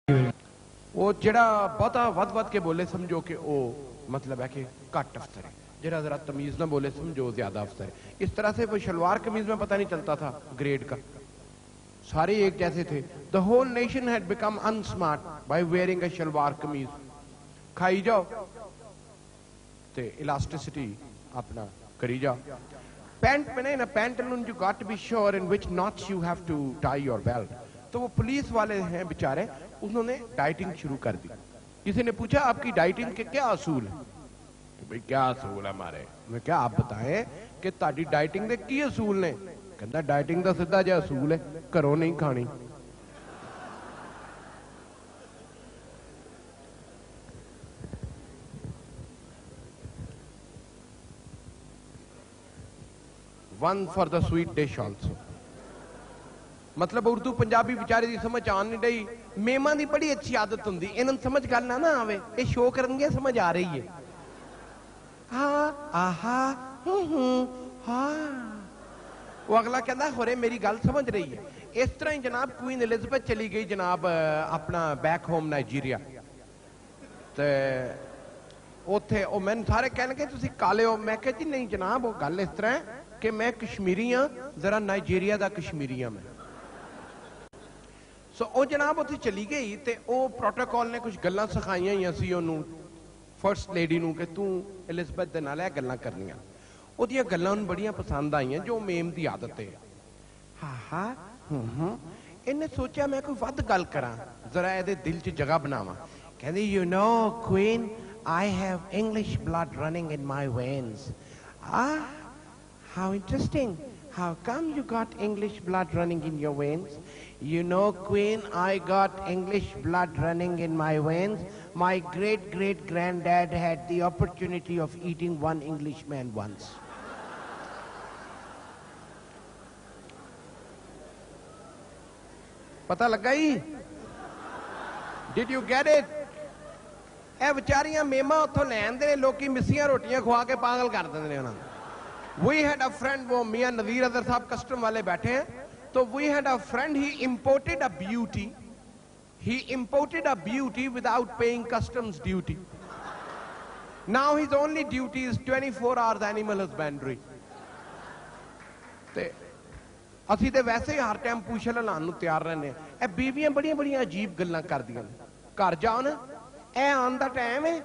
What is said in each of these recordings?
वो जड़ा बहुता वध वध के बोले समझो कि वो मतलब है कि घट अफसर है, जरा जरा तमीज ना बोले समझो ज्यादा अफसर है। इस तरह से वो शलवार कमीज में पता नहीं चलता था ग्रेड का, सारे एक जैसे थे। The whole nation had become unsmart by wearing a shalwar kameez. खाई जाओ ते इलास्टिसिटी अपना करी जाओ। पैंट पहने ना, pantaloon you got to be sure in which knots you have to tie your belt. तो वो पुलिस वाले हैं बेचारे, उन्होंने डाइटिंग शुरू कर दी। किसी ने पूछा आपकी डाइटिंग के क्या असूल है? तो भाई क्या असूल है हमारे? मैं क्या आप बताएं कि ताड़ी डाइटिंग के की असूल ने? कहता डाइटिंग का सीधा जिहा असूल है, घरों नहीं खानी। One for the sweet dish also. मतलब उर्दू पंजाबी बेचारे की समझ आन नहीं रही। मेमा की बड़ी अच्छी आदत होंगी, इन्होंने समझ गल ना आवे, ये शो करनगे समझ आ रही है। हाँ आहा हाँ, वो अगला कहता होरे मेरी गल समझ रही है। इस तरह ही जनाब क्वीन एलिजाबेथ चली गई जनाब अपना बैक होम नाइजीरिया। ते उथे ओ मैंने सारे कहने तुसी काले हो। मैं कहा जी नहीं जनाब, वो गल इस तरह है कि मैं कश्मीरी हाँ, जरा नाइजीरिया का कश्मीरी हाँ मैं। सो वो जनाब उत्थे चली गई तो वो प्रोटोकॉल ने कुछ गल्लां सिखाइयां ही सी ओनू फर्स्ट लेडी नू कि तू एलिजाबेथ दे नाल गल्लां करनियां। ओदियां गल्लां उन्हें बड़ियां पसंद आईयां, जो मेम की आदत है। हाँ हाँ इन्हें सोचा मैं कोई वध गल करा, जरा ये दिल च जगह बनावा। कहती you know queen, I have English blood running in my veins. How interesting. How come you got English blood running in your veins? You know, Queen, I got English blood running in my veins. My great-great-granddad had the opportunity of eating one Englishman once. पता लगा ही? Did you get it? ए बेचारियां मेमा उत्थों लैन दे लोकी मिस्सियां रोटियां खुआ के पागल कर देंदे ने उन्हां। We had a friend, वो मियां नजीर अदर साहब कस्टम वाले बैठे हैं, तो we had a friend, he imported a beauty. He imported a beauty without paying customs duty. Now his only duty is 24 hours animal husbandry. ते ਅਸੀਂ ਤੇ ਵੈਸੇ ਹੀ ਹਰ ਟਾਈਮ ਪੁੱਛਣ ਲਾਣ ਨੂੰ ਤਿਆਰ ਰਹਿੰਦੇ ਆ। ਇਹ ਬੀਬੀਆਂ ਬੜੀਆਂ ਬੜੀਆਂ ਅਜੀਬ ਗੱਲਾਂ ਕਰਦੀਆਂ ਨੇ। ਘਰ ਜਾਓ ਨਾ, ਇਹ ਆਉਣ ਦਾ ਟਾਈਮ है,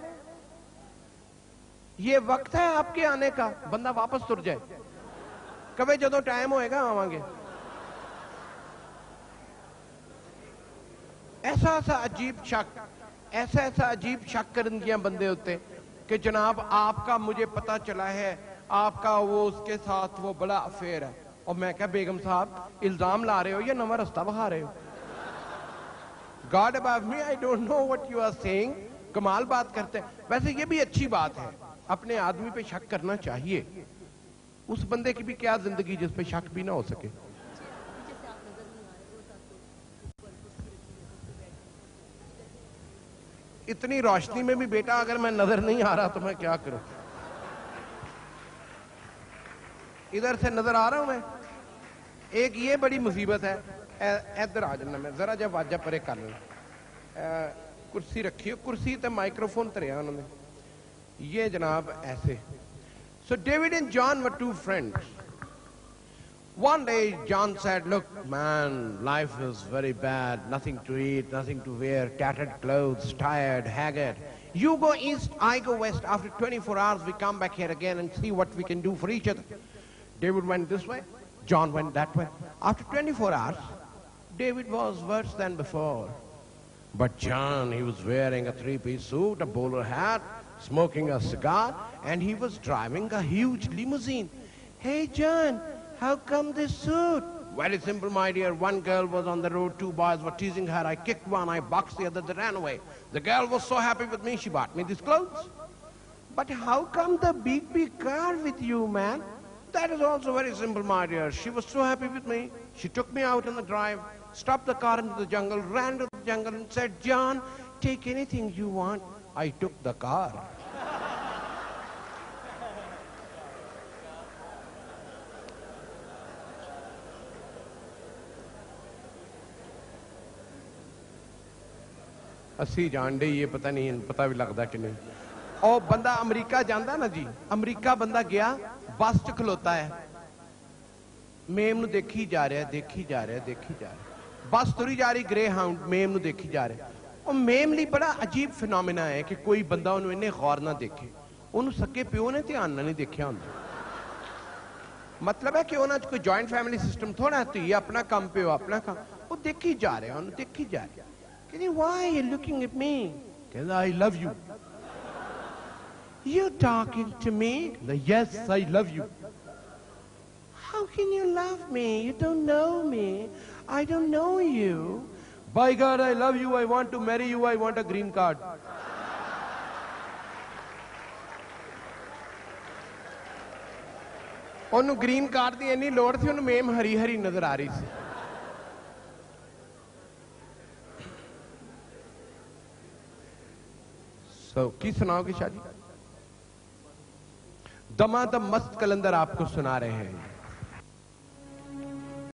ये वक्त है आपके आने का, बंदा वापस तुर जाए, कभी जो टाइम होएगा आवांगे। ऐसा ऐसा अजीब शक, ऐसा ऐसा अजीब शक कर दिया बंदे होते कि जनाब आपका मुझे पता चला है आपका वो उसके साथ वो बड़ा अफेयर है। और मैं क्या बेगम साहब इल्जाम ला रहे हो या नवा रास्ता बहा रहे हो? God above me, I don't know what you are saying. कमाल बात करते हैं। वैसे ये भी अच्छी बात है, अपने आदमी पे शक करना चाहिए। उस बंदे की भी क्या जिंदगी जिस पे शक भी ना हो सके। इतनी रोशनी में भी बेटा अगर मैं नजर नहीं आ रहा तो मैं क्या करूं? इधर से नजर आ रहा हूं मैं। एक ये बड़ी मुसीबत है। इधर आ जाना, मैं जरा जब वाजा परे कर लेना। कुर्सी रखी हो, कुर्सी ते माइक्रोफोन तरिया उन्होंने, ये जनाब ऐसे। So David and John were two friends. One day John said, look man, life is very bad, nothing to eat, nothing to wear, tattered clothes, tired, haggard. You go east, I go west. After 24 hours we come back here again and see what we can do for each other. David went this way, John went that way. After 24 hours, David was worse than before. But John, he was wearing a three-piece suit, a bowler hat, smoking a cigar, and he was driving a huge limousine. Hey John, how come this suit? Very simple, my dear. One girl was on the road, two boys were teasing her. I kicked one, I boxed the other, they ran away. The girl was so happy with me, she bought me these clothes. But how come the big car with you, man? That is also very simple, my dear. She was so happy with me. She took me out on the drive, stopped the car into the jungle, ran to the jungle and said, John, take anything you want. I took the car. ਅਸੀਂ ਜਾਣ ਡੇ ਇਹ ਪਤਾ ਨਹੀਂ ਪਤਾ ਵੀ ਲੱਗਦਾ ਕਿ ਨਹੀਂ। ਉਹ ਬੰਦਾ ਅਮਰੀਕਾ ਜਾਂਦਾ ਨਾ ਜੀ, ਅਮਰੀਕਾ ਬੰਦਾ ਗਿਆ, ਬੱਸ 'ਚ ਖਲੋਤਾ ਹੈ, ਮੇਮ ਨੂੰ ਦੇਖੀ ਜਾ ਰਿਹਾ, ਦੇਖੀ ਜਾ ਰਿਹਾ, ਦੇਖੀ ਜਾ ਰਿਹਾ, ਬੱਸ ਤੁਰੀ ਜਾ ਰਹੀ ਗ੍ਰੇ ਹਾਊਂਡ, ਮੇਮ ਨੂੰ ਦੇਖੀ ਜਾ ਰਿਹਾ। ਉਹ ਮੇਮ ਲਈ ਬੜਾ ਅਜੀਬ ਫਿਨੋਮੀਨਾ ਹੈ ਕਿ ਕੋਈ ਬੰਦਾ ਉਹਨੂੰ ਇੰਨੇ ਗੌਰ ਨਾਲ ਦੇਖੇ। ਉਹਨੂੰ ਸਕੇ ਪਿਓ ਨੇ ਧਿਆਨ ਨਾਲ ਨਹੀਂ ਦੇਖਿਆ ਹੁੰਦਾ। ਮਤਲਬ ਹੈ ਕਿ ਉਹਨਾਂ 'ਚ ਕੋਈ ਜੁਆਇੰਟ ਫੈਮਿਲੀ ਸਿਸਟਮ ਥੋੜਾ, ਧੀ ਆਪਣਾ ਕੰਮ, ਪਿਓ ਆਪਣਾ ਕੰਮ। ਉਹ ਦੇਖੀ ਜਾ ਰਿਹਾ, ਉਹਨੂੰ ਦੇਖੀ ਜਾ ਰਿਹਾ। ਕਹਿੰਦੀ why you looking at me? ਕਹਿੰਦਾ I love you. You talking to me? Yes, I love you. How can you love me? You don't know me. I don't know you. By God, I love you. I want to marry you. I want a green card. ਉਹਨੂੰ green card ਦੀ ਇੰਨੀ ਲੋੜ ਸੀ, ਉਹਨੂੰ ਮੇਮ ਹਰੀ ਹਰੀ ਨਜ਼ਰ ਆ ਰਹੀ ਸੀ। सो की सुनाओगे शादी? दमादम मस्त कलंदर आपको सुना रहे हैं।